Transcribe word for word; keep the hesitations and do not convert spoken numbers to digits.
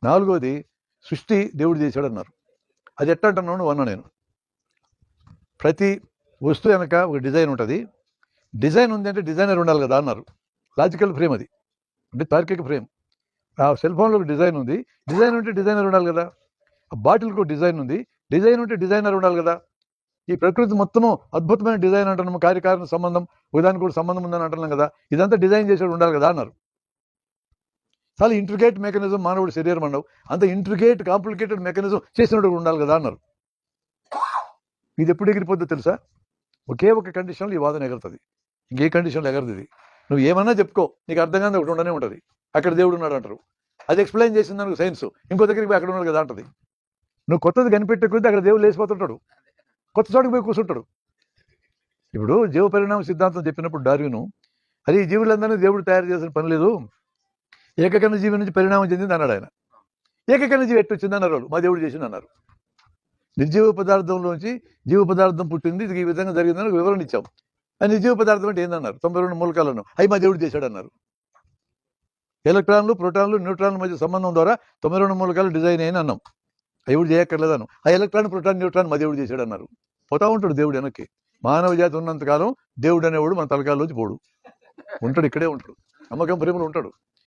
నాలుగోది సృష్టి దేవుడు చేశాడు అన్నారు. అది ఎట్లా అంటున్నాను అన్నా నేను. ప్రతి వస్తువు వెనక ఒక డిజైన్ ఉంటుంది. డిజైన్ ఉంది అంటే డిజైనర్ ఉండాలి కదా అన్నారు. లాజికల్ ఫ్రేమ్ అది, అంటే తార్కిక ఫ్రేమ్. ఆ సెల్ ఫోన్లో ఒక డిజైన్ ఉంది, డిజైన్ ఉంటే డిజైనర్ ఉండాలి కదా. ఆ బాటిల్కి ఒక డిజైన్ ఉంది, డిజైన్ ఉంటే డిజైనర్ ఉండాలి కదా. ఈ ప్రకృతి మొత్తము అద్భుతమైన డిజైన్ అంటున్నాము, కార్యకారణ సంబంధం ఉదానికి కూడా సంబంధం ఉందని అంటున్నాం కదా. ఇదంతా డిజైన్ చేసేవాడు ఉండాలి కదా అన్నారు. చాలా ఇంట్రికేట్ మెకానిజం మానవుడు శరీరం అన్నావు, అంత ఇంట్రికేట్ కాంప్లికేటెడ్ మెకానిజం చేసినప్పుడు ఉండాలి కదా అన్నారు. ఇది ఎప్పుడు ఎగిరిపోద్దో తెలుసా? ఒకే ఒక కండిషన్లో ఈ వాదన ఎగురుతుంది, ఇంకే కండిషన్లో ఎగరదు ఇది. నువ్వు ఏమన్నా చెప్పుకో, నీకు అర్థం కాని ఒకటి ఉండనే ఉంటుంది. అక్కడ దేవుడు ఉన్నాడు అంటారు, అది ఎక్స్ప్లెయిన్ చేసింది దానికి సైన్స్. ఇంకో దగ్గరికి పోయి అక్కడ ఉన్నాడు కదా అంటది. నువ్వు కొత్తది కనిపెట్టే కొద్దీ అక్కడ దేవుడు లేచిపోతుంటాడు, కొత్త చోటుకు పోయి కూర్చుంటాడు. ఇప్పుడు జీవ పరిణామ సిద్ధాంతం చెప్పినప్పుడు డార్విను, అది ఈ జీవులందరినీ దేవుడు తయారు చేసిన పని లేదు, ఏకకణ జీవి నుంచి పరిణామం చెందింది అన్నాడు ఆయన. ఏకకణ జీవి ఎట్టు వచ్చింది అన్నారు వాళ్ళు, మా దేవుడు చేసింది అన్నారు. నిర్జీవ పదార్థంలోంచి జీవ పదార్థం పుట్టింది, ఇది ఈ విధంగా జరిగిందని వివరణ ఇచ్చాం. ఆ నిర్జీవ పదార్థం అంటే ఏందన్నారు? తొంభై రెండు మూలకాలను అవి మా దేవుడు చేశాడు అన్నారు. ఎలక్ట్రాన్లు, ప్రోటాన్లు, న్యూట్రాన్ల మధ్య సంబంధం ద్వారా తొంభై రెండు మూలకాలు డిజైన్ అయిన అన్నాం. దేవుడు చేయక్కర్లేదను. ఆ ఎలక్ట్రాన్, ప్రోటాన్, న్యూట్రాన్ మా దేవుడు చేశాడు అన్నారు. పోతా ఉంటాడు దేవుడు వెనక్కి. మానవ జాతి ఉన్నంతకాలం దేవుడు అనేవాడు మన తలకాల్లోంచి పోడు, ఉంటాడు, ఇక్కడే ఉంటాడు, నమ్మకం ప్రేమలు ఉంటాడు.